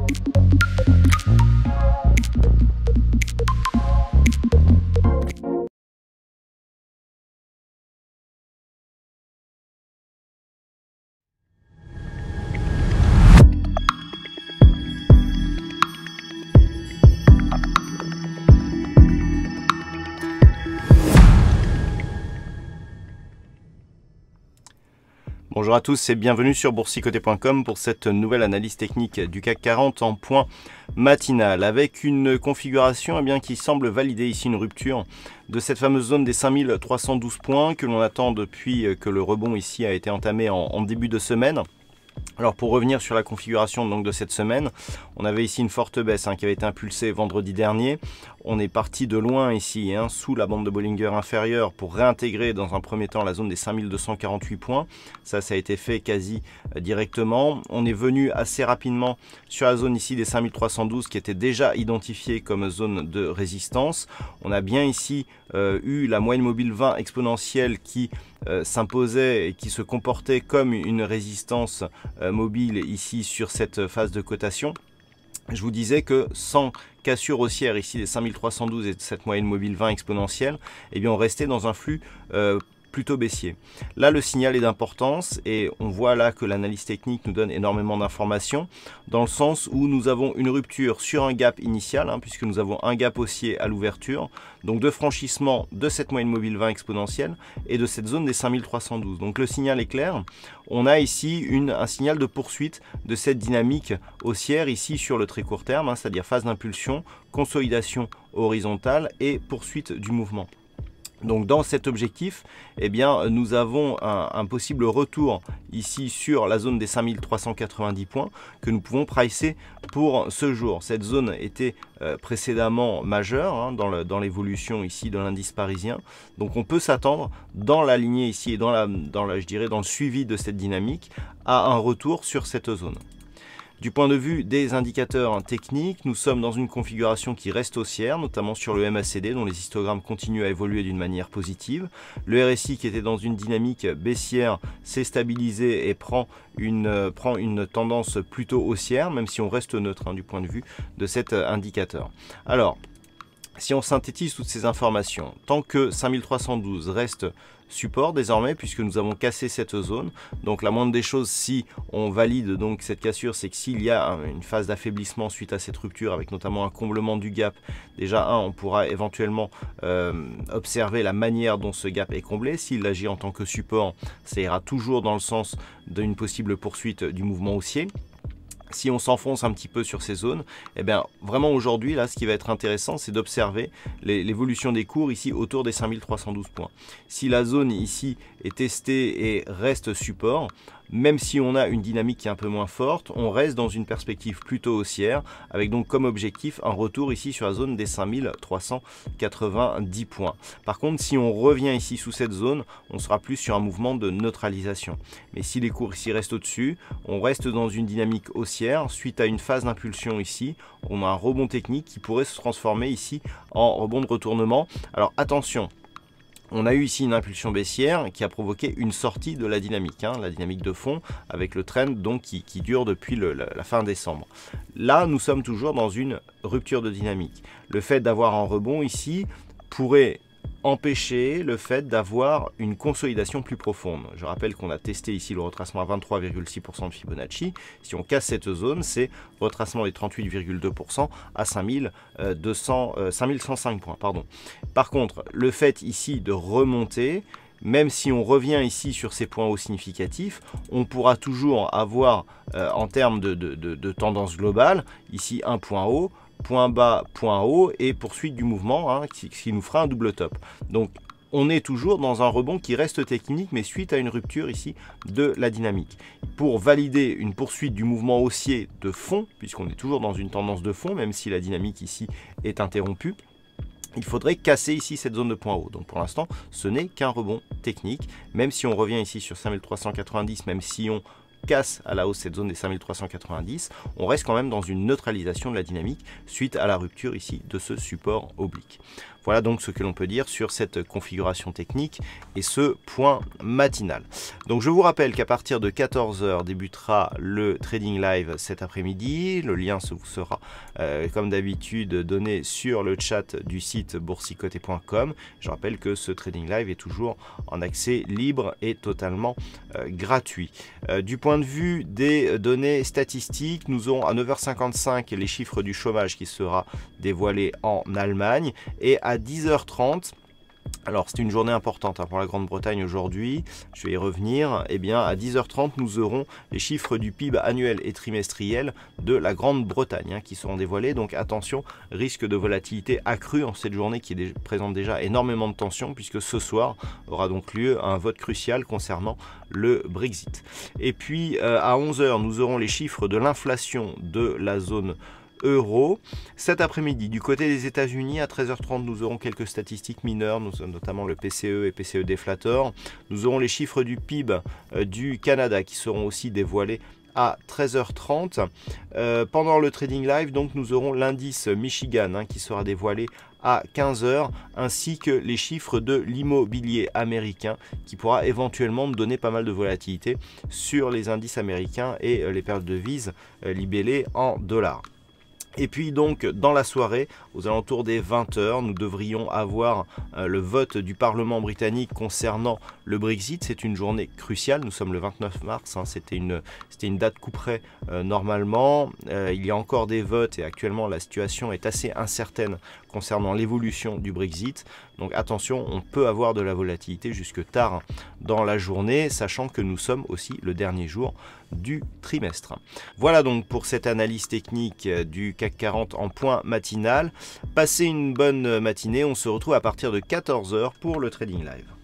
Bonjour à tous et bienvenue sur boursicoté.com pour cette nouvelle analyse technique du CAC 40 en point matinal avec une configuration qui semble valider ici une rupture de cette fameuse zone des 5312 points que l'on attend depuis que le rebond ici a été entamé en début de semaine. Alors pour revenir sur la configuration donc de cette semaine, on avait ici une forte baisse qui avait été impulsée vendredi dernier. On est parti de loin ici, sous la bande de Bollinger inférieure pour réintégrer dans un premier temps la zone des 5248 points. Ça a été fait quasi directement. On est venu assez rapidement sur la zone ici des 5312 qui était déjà identifiée comme zone de résistance. On a bien ici eu la moyenne mobile 20 exponentielle qui s'imposait et qui se comportait comme une résistance mobile ici sur cette phase de cotation. Je vous disais que sans cassure haussière ici des 5312 et de cette moyenne mobile 20 exponentielle, on restait dans un flux plutôt baissier. Là, le signal est d'importance et on voit là que l'analyse technique nous donne énormément d'informations dans le sens où nous avons une rupture sur un gap initial, puisque nous avons un gap haussier à l'ouverture, donc de franchissement de cette moyenne mobile 20 exponentielle et de cette zone des 5312. Donc le signal est clair. On a ici un signal de poursuite de cette dynamique haussière ici sur le très court terme, c'est-à-dire phase d'impulsion, consolidation horizontale et poursuite du mouvement. Donc dans cet objectif, nous avons un possible retour ici sur la zone des 5390 points que nous pouvons pricer pour ce jour. Cette zone était précédemment majeure dans l'évolution ici de l'indice parisien. Donc on peut s'attendre dans la lignée ici et dans le suivi de cette dynamique à un retour sur cette zone. Du point de vue des indicateurs techniques, nous sommes dans une configuration qui reste haussière, notamment sur le MACD dont les histogrammes continuent à évoluer d'une manière positive. Le RSI qui était dans une dynamique baissière s'est stabilisé et prend une tendance plutôt haussière, même si on reste neutre du point de vue de cet indicateur. Alors, si on synthétise toutes ces informations, tant que 5312 reste support désormais, puisque nous avons cassé cette zone, donc la moindre des choses si on valide donc cette cassure, c'est que s'il y a une phase d'affaiblissement suite à cette rupture avec notamment un comblement du gap, déjà on pourra éventuellement observer la manière dont ce gap est comblé. S'il agit en tant que support, ça ira toujours dans le sens d'une possible poursuite du mouvement haussier. Si on s'enfonce un petit peu sur ces zones, vraiment aujourd'hui, là, ce qui va être intéressant, c'est d'observer l'évolution des cours ici autour des 5312 points. Si la zone ici est testée et reste support, même si on a une dynamique qui est un peu moins forte, on reste dans une perspective plutôt haussière, avec donc comme objectif un retour ici sur la zone des 5390 points. Par contre, si on revient ici sous cette zone, on sera plus sur un mouvement de neutralisation. Mais si les cours ici restent au-dessus, on reste dans une dynamique haussière, suite à une phase d'impulsion ici, on a un rebond technique qui pourrait se transformer ici en rebond de retournement. Alors attention, on a eu ici une impulsion baissière qui a provoqué une sortie de la dynamique de fond avec le trend donc qui dure depuis la fin décembre. Là, nous sommes toujours dans une rupture de dynamique. Le fait d'avoir un rebond ici pourrait empêcher le fait d'avoir une consolidation plus profonde. Je rappelle qu'on a testé ici le retracement à 23,6% de Fibonacci. Si on casse cette zone, c'est retracement des 38,2% à 5105 points. Par contre, le fait ici de remonter, même si on revient ici sur ces points hauts significatifs, on pourra toujours avoir en termes de tendance globale, ici un point haut, point bas, point haut et poursuite du mouvement qui nous fera un double top. Donc on est toujours dans un rebond qui reste technique mais suite à une rupture ici de la dynamique. Pour valider une poursuite du mouvement haussier de fond, puisqu'on est toujours dans une tendance de fond même si la dynamique ici est interrompue, il faudrait casser ici cette zone de point haut. Donc pour l'instant, ce n'est qu'un rebond technique. Même si on revient ici sur 5390, même si on casse à la hausse cette zone des 5390, on reste quand même dans une neutralisation de la dynamique suite à la rupture ici de ce support oblique. Voilà donc ce que l'on peut dire sur cette configuration technique et ce point matinal. Donc je vous rappelle qu'à partir de 14 h débutera le trading live cet après-midi. Le lien vous sera comme d'habitude donné sur le chat du site boursicoté.com. Je rappelle que ce trading live est toujours en accès libre et totalement gratuit. Du point de vue des données statistiques, nous aurons à 9 h 55 les chiffres du chômage qui sera dévoilé en Allemagne et à 10 h 30. Alors c'est une journée importante pour la Grande-Bretagne aujourd'hui, je vais y revenir. Eh bien à 10 h 30 nous aurons les chiffres du PIB annuel et trimestriel de la Grande-Bretagne qui seront dévoilés. Donc attention, risque de volatilité accrue en cette journée qui présente déjà énormément de tensions, puisque ce soir aura donc lieu un vote crucial concernant le Brexit. Et puis à 11 h nous aurons les chiffres de l'inflation de la zone euro. Cet après-midi, du côté des États-Unis, à 13 h 30, nous aurons quelques statistiques mineures, notamment le PCE et PCE déflateur. Nous aurons les chiffres du PIB du Canada qui seront aussi dévoilés à 13 h 30. Pendant le trading live, donc, nous aurons l'indice Michigan qui sera dévoilé à 15 h, ainsi que les chiffres de l'immobilier américain qui pourra éventuellement me donner pas mal de volatilité sur les indices américains et les paires de devises libellées en dollars. Et puis donc dans la soirée, aux alentours des 20 h, nous devrions avoir le vote du Parlement britannique concernant le Brexit. C'est une journée cruciale, nous sommes le 29 mars, c'était une date coup près normalement. Il y a encore des votes et actuellement la situation est assez incertaine concernant l'évolution du Brexit. Donc attention, on peut avoir de la volatilité jusque tard dans la journée, sachant que nous sommes aussi le dernier jour du trimestre. Voilà donc pour cette analyse technique du CAC 40 en point matinal. Passez une bonne matinée, on se retrouve à partir de 14 h pour le Trading Live.